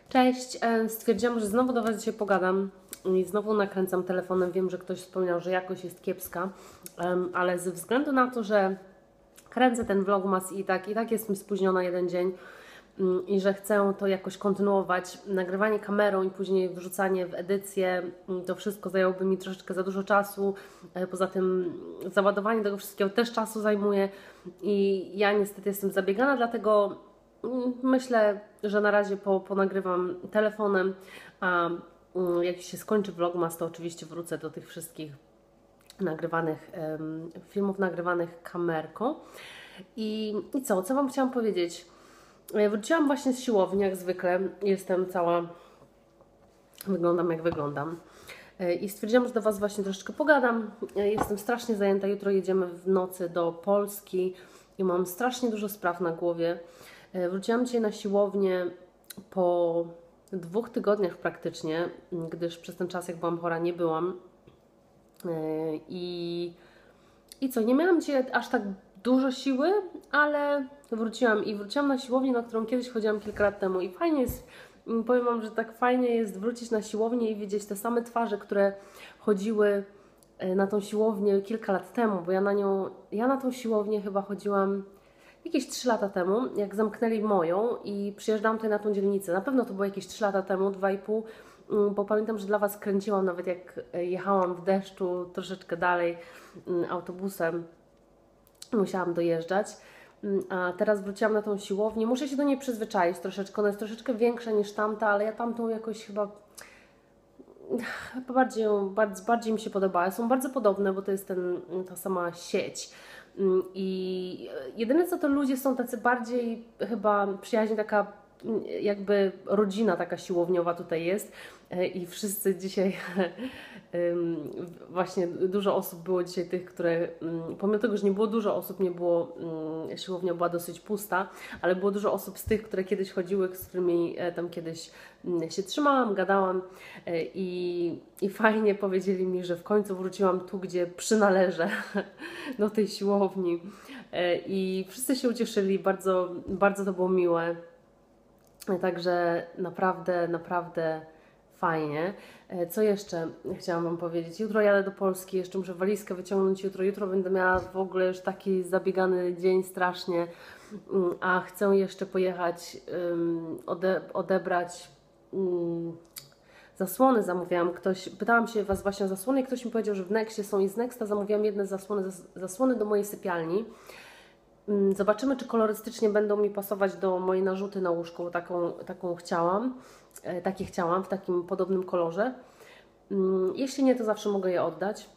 Cześć, stwierdziłam, że znowu do Was dzisiaj pogadam i znowu nakręcam telefonem. Wiem, że ktoś wspomniał, że jakość jest kiepska, ale ze względu na to, że kręcę ten vlogmas i tak jestem spóźniona jeden dzień i że chcę to jakoś kontynuować, nagrywanie kamerą i później wrzucanie w edycję, to wszystko zajęłoby mi troszeczkę za dużo czasu. Poza tym załadowanie tego wszystkiego też czasu zajmuje i ja niestety jestem zabiegana, dlatego myślę, że na razie ponagrywam telefonem, a jak się skończy vlogmas, to oczywiście wrócę do tych wszystkich nagrywanych filmów nagrywanych kamerką. I co Wam chciałam powiedzieć? Wróciłam właśnie z siłowni, jak zwykle. Jestem cała, wyglądam jak wyglądam. I stwierdziłam, że do Was właśnie troszeczkę pogadam. Jestem strasznie zajęta. Jutro jedziemy w nocy do Polski i mam strasznie dużo spraw na głowie. Wróciłam dzisiaj na siłownię po 2 tygodniach praktycznie, gdyż przez ten czas, jak byłam chora, nie byłam. I co, nie miałam dzisiaj aż tak dużo siły, ale wróciłam na siłownię, na którą kiedyś chodziłam kilka lat temu i fajnie jest, powiem Wam, że tak fajnie jest wrócić na siłownię i widzieć te same twarze, które chodziły na tą siłownię kilka lat temu, bo ja na tą siłownię chyba chodziłam jakieś 3 lata temu, jak zamknęli moją i przyjeżdżałam tutaj na tą dzielnicę. Na pewno to było jakieś 3 lata temu, 2,5, bo pamiętam, że dla Was kręciłam nawet jak jechałam w deszczu troszeczkę dalej autobusem. Musiałam dojeżdżać, a teraz wróciłam na tą siłownię. Muszę się do niej przyzwyczaić troszeczkę. Ona jest troszeczkę większa niż tamta, ale ja tamtą jakoś chyba bardziej mi się podobała. Są bardzo podobne, bo to jest ta sama sieć. I jedyne co, to ludzie są tacy bardziej chyba przyjaźni, taka jakby rodzina taka siłowniowa tutaj jest i wszyscy dzisiaj właśnie dużo osób było dzisiaj tych, które pomimo tego, że nie było dużo osób, siłownia była dosyć pusta, ale było dużo osób z tych, które kiedyś chodziły, z którymi tam kiedyś się trzymałam, gadałam i fajnie powiedzieli mi, że w końcu wróciłam tu, gdzie przynależę, do tej siłowni i wszyscy się ucieszyli, bardzo, bardzo to było miłe. Także naprawdę fajnie. Co jeszcze chciałam Wam powiedzieć? Jutro jadę do Polski, jeszcze muszę walizkę wyciągnąć jutro. Jutro będę miała w ogóle już taki zabiegany dzień strasznie, a chcę jeszcze pojechać, odebrać zasłony. Zamówiłam. Pytałam się Was właśnie o zasłony i ktoś mi powiedział, że w Nexie są i z Nexta zamówiłam jedne zasłony do mojej sypialni. Zobaczymy, czy kolorystycznie będą mi pasować do mojej narzuty na łóżko, taką chciałam. Takie chciałam, w takim podobnym kolorze. Jeśli nie, to zawsze mogę je oddać.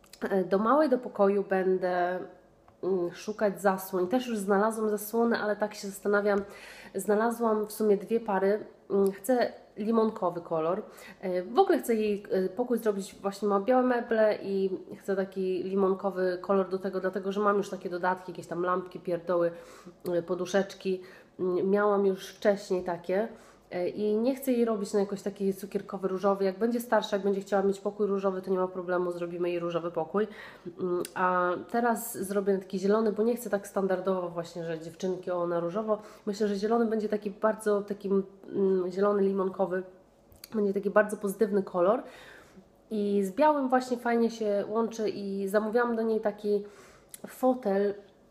Do pokoju będę szukać zasłon. Też już znalazłam zasłony, ale tak się zastanawiam. Znalazłam w sumie 2 pary. Chcę limonkowy kolor. W ogóle chcę jej pokój zrobić, właśnie ma białe meble i chcę taki limonkowy kolor do tego, dlatego że mam już takie dodatki, jakieś tam lampki, pierdoły, poduszeczki. Miałam już wcześniej takie. I nie chcę jej robić na jakoś taki cukierkowy, różowy. Jak będzie starsza, jak będzie chciała mieć pokój różowy, to nie ma problemu, zrobimy jej różowy pokój. A teraz zrobię taki zielony, bo nie chcę tak standardowo właśnie, że dziewczynki na różowo. Myślę, że zielony będzie taki bardzo, zielony limonkowy. Będzie taki bardzo pozytywny kolor. I z białym właśnie fajnie się łączy i zamówiłam do niej taki fotel,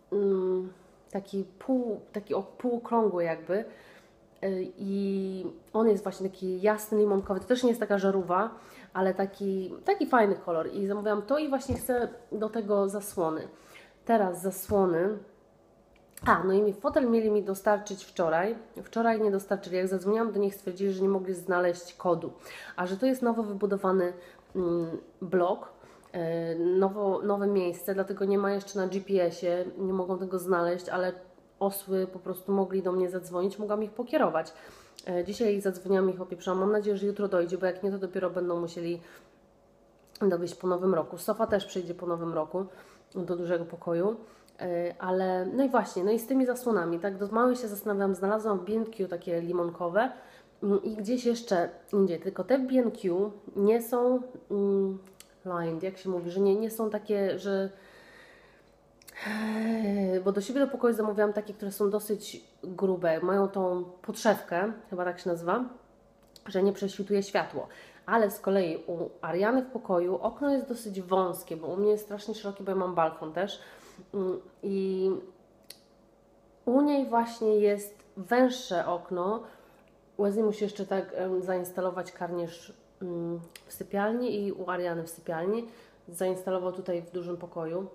taki półokrągły jakby. I on jest właśnie taki jasny, limonkowy. To też nie jest taka żarówa, ale taki fajny kolor. I zamówiłam to i właśnie chcę do tego zasłony. Teraz zasłony. No i fotel mieli mi dostarczyć wczoraj. Wczoraj nie dostarczyli. Jak zadzwoniłam do nich, stwierdzili, że nie mogli znaleźć kodu. A że to jest nowo wybudowany blok, nowe miejsce, dlatego nie ma jeszcze na GPS-ie, nie mogą tego znaleźć, ale osły po prostu mogli do mnie zadzwonić, mogłam ich pokierować. Dzisiaj zadzwoniłam, ich opieprzyłam. Mam nadzieję, że jutro dojdzie, bo jak nie, to dopiero będą musieli dowieźć po nowym roku. Sofa też przyjdzie po nowym roku do dużego pokoju. Ale, no i właśnie, no i z tymi zasłonami, tak do małej się zastanawiam, znalazłam w B&Q takie limonkowe i gdzieś jeszcze indziej, tylko te w B&Q nie są lined, jak się mówi, że nie są takie, że bo do siebie do pokoju zamówiłam takie, które są dosyć grube, mają tą podszewkę, chyba tak się nazywa, że nie prześwituje światło. Ale z kolei u Ariany w pokoju okno jest dosyć wąskie, bo u mnie jest strasznie szerokie, bo ja mam balkon też. I u niej właśnie jest węższe okno. Wesley musi jeszcze tak zainstalować karnierz w sypialni i u Ariany w sypialni. Zainstalował tutaj w dużym pokoju.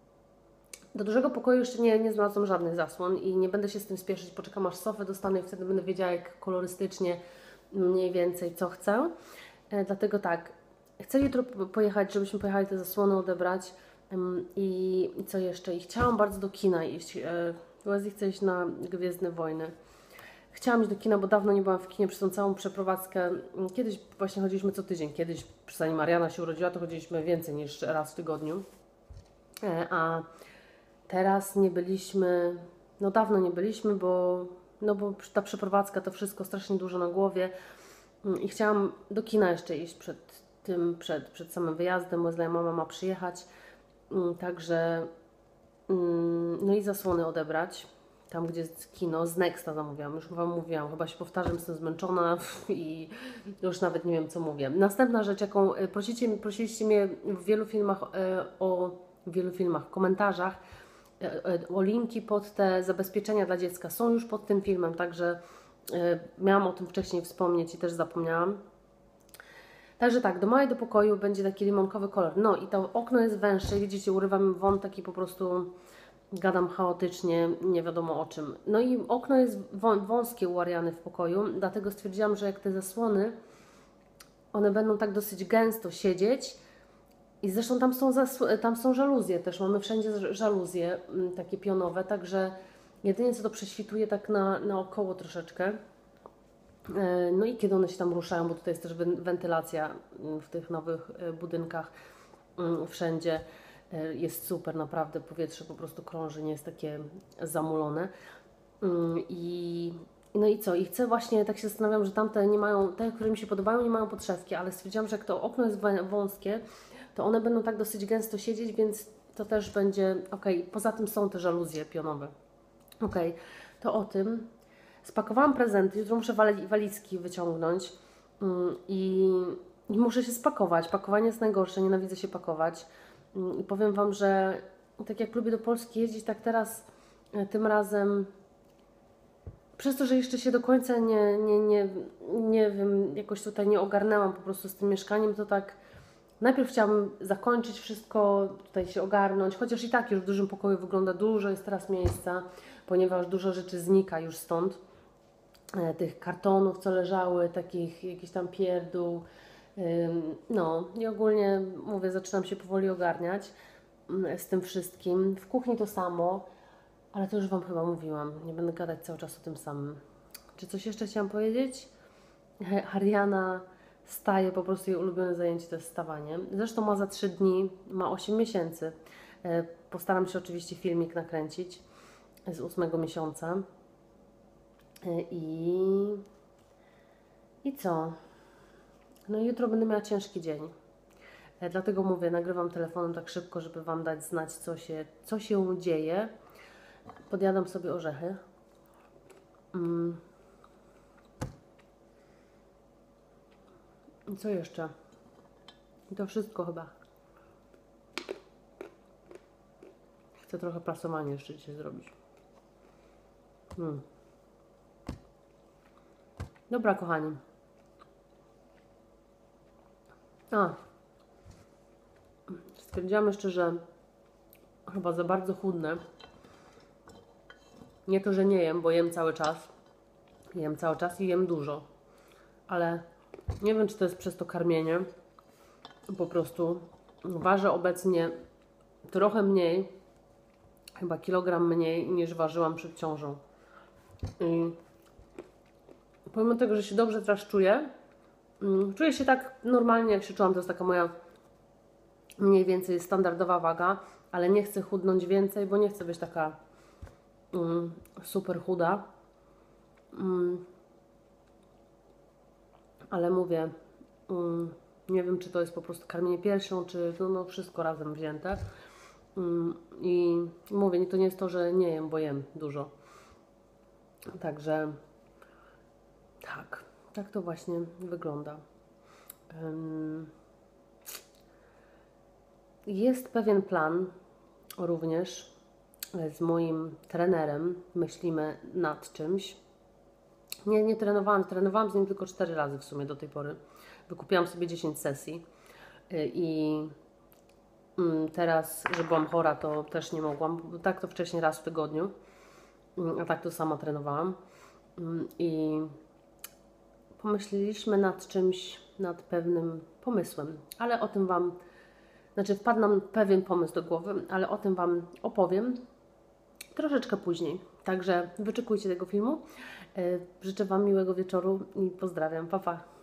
Do dużego pokoju jeszcze nie znalazłam żadnych zasłon i nie będę się z tym spieszyć. Poczekam aż sofę dostanę i wtedy będę wiedziała, jak kolorystycznie mniej więcej co chcę. Dlatego tak, chcę jutro pojechać, żebyśmy pojechali te zasłony odebrać. I co jeszcze? I chciałam bardzo do kina iść. Wesley chce iść na Gwiezdne Wojny. Chciałam iść do kina, bo dawno nie byłam w kinie przez tą całą przeprowadzkę. Kiedyś właśnie chodziliśmy co tydzień. Kiedyś, zanim Mariana się urodziła, to chodziliśmy więcej niż raz w tygodniu. A teraz nie byliśmy, no dawno nie byliśmy, bo ta przeprowadzka, to wszystko strasznie dużo na głowie. I chciałam do kina jeszcze iść przed samym wyjazdem, bo mama ma przyjechać. Także, no i zasłony odebrać. Tam, gdzie jest kino, z Nexta zamówiłam. Już Wam mówiłam, chyba się powtarzam, jestem zmęczona i już nawet nie wiem, co mówię. Następna rzecz, jaką prosiliście mnie w wielu filmach, komentarzach, o linki pod te zabezpieczenia dla dziecka. Są już pod tym filmem, także miałam o tym wcześniej wspomnieć i też zapomniałam. Także tak, do małej do pokoju będzie taki limonkowy kolor. No i to okno jest węższe, widzicie, urywam wątek i po prostu gadam chaotycznie, nie wiadomo o czym. No i okno jest wąskie u Ariany w pokoju, dlatego stwierdziłam, że jak te zasłony, one będą tak dosyć gęsto siedzieć. I zresztą tam są żaluzje też, mamy wszędzie żaluzje takie pionowe, także jedynie co to prześwituje tak naokoło troszeczkę. No i kiedy one się tam ruszają, bo tutaj jest też wentylacja w tych nowych budynkach wszędzie. Jest super, naprawdę powietrze po prostu krąży, nie jest takie zamulone. No i co? I chcę właśnie, tak się zastanawiam, że tamte nie mają, te, które mi się podobają, nie mają podszewki, ale stwierdziłam, że jak to okno jest wąskie, to one będą tak dosyć gęsto siedzieć, więc to też będzie ok. Poza tym są te żaluzje pionowe. Ok, to o tym. Spakowałam prezenty, jutro muszę walizki wyciągnąć i muszę się spakować. Pakowanie jest najgorsze, nienawidzę się pakować. I powiem Wam, że tak jak lubię do Polski jeździć, tak teraz tym razem, przez to, że jeszcze się do końca nie wiem, jakoś tutaj nie ogarnęłam po prostu z tym mieszkaniem, to tak najpierw chciałam zakończyć wszystko, tutaj się ogarnąć, chociaż i tak już w dużym pokoju wygląda dużo, jest teraz miejsca, ponieważ dużo rzeczy znika już stąd. Tych kartonów, co leżały, takich jakiś tam pierdół. No i ogólnie mówię, zaczynam się powoli ogarniać z tym wszystkim. W kuchni to samo, ale to już Wam chyba mówiłam. Nie będę gadać cały czas o tym samym. Czy coś jeszcze chciałam powiedzieć? Ariana staje, po prostu jej ulubione zajęcie to jest stawanie. Zresztą ma za 3 dni, ma 8 miesięcy. Postaram się oczywiście filmik nakręcić z 8 miesiąca. I co? No i jutro będę miała ciężki dzień. Dlatego mówię, nagrywam telefonem tak szybko, żeby Wam dać znać, co się dzieje. Podjadam sobie orzechy. I co jeszcze? I to wszystko chyba. Chcę trochę prasowania jeszcze dzisiaj zrobić. Dobra, kochani. Stwierdziłam jeszcze, że chyba za bardzo chudnę. Nie to, że nie jem, bo jem cały czas. Jem cały czas i jem dużo. Ale nie wiem, czy to jest przez to karmienie. Po prostu ważę obecnie trochę mniej, chyba kilogram mniej niż ważyłam przed ciążą. I pomimo tego, że się dobrze teraz czuję się tak normalnie, jak się czułam. To jest taka moja mniej więcej standardowa waga, ale nie chcę chudnąć więcej, bo nie chcę być taka super chuda. Ale mówię, nie wiem, czy to jest po prostu karmienie piersią, czy no wszystko razem wzięte. I mówię, to nie jest to, że nie jem, bo jem dużo. Także tak, Tak to właśnie wygląda. Jest pewien plan również z moim trenerem. Myślimy nad czymś. Nie trenowałam z nim tylko 4 razy w sumie do tej pory. Wykupiłam sobie 10 sesji i teraz, że byłam chora, to też nie mogłam. Tak to wcześniej raz w tygodniu, a tak to sama trenowałam. I pomyśleliśmy nad czymś, nad pewnym pomysłem, ale o tym Wam, wpadł nam pewien pomysł do głowy, ale o tym Wam opowiem troszeczkę później. Także wyczekujcie tego filmu. Życzę Wam miłego wieczoru i pozdrawiam. Pa, pa.